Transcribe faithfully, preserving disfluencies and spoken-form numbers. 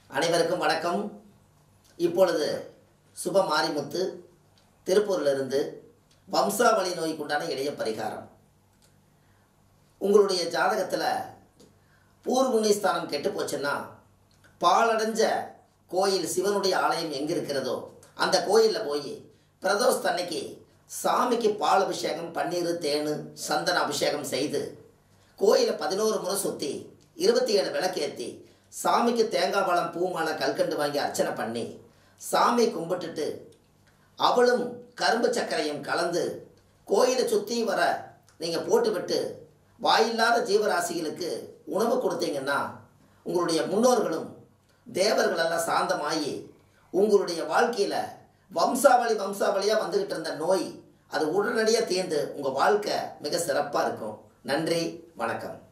அனைவருக்கும் வணக்கம். இப்பொழுது சுப மாரிமுத்து திருப்பூரிலிருந்து வம்சாவளி நோய்க்குண்டான எளிய பரிகாரம். உங்களுடைய ஜாதகத்தில் பூர்வ கெட்டு போச்சுன்னா பாலடைஞ்ச கோயில் சிவனுடைய ஆலயம் எங்கே இருக்கிறதோ அந்த கோயிலில் போய் பிரதோஷத்தன்னைக்கு சாமிக்கு பால் அபிஷேகம், பன்னீர், தேனு, சந்தன அபிஷேகம் செய்து கோயிலை பதினோரு முறை சுற்றி இருபத்தி ஏழு விளக்கேற்றி சாமிக்கு தேங்காய் பழம், பூ மாலை, கல்கண்டு வாங்கி அர்ச்சனை பண்ணி சாமி கும்பிட்டுட்டு அவளும் கரும்பு சர்க்கரையும் கலந்து கோயிலை சுற்றி வர நீங்கள் போட்டுவிட்டு வாயில்லாத ஜீவராசிகளுக்கு உணவு கொடுத்தீங்கன்னா உங்களுடைய முன்னோர்களும் தேவர்களெல்லாம் சாந்தமாகி உங்களுடைய வாழ்க்கையில் வம்சாவளி வம்சாவளியாக வந்துக்கிட்டு இருந்த நோய் அது உடனடியாக தீர்ந்து உங்கள் வாழ்க்கை மிக சிறப்பாக இருக்கும். நன்றி, வணக்கம்.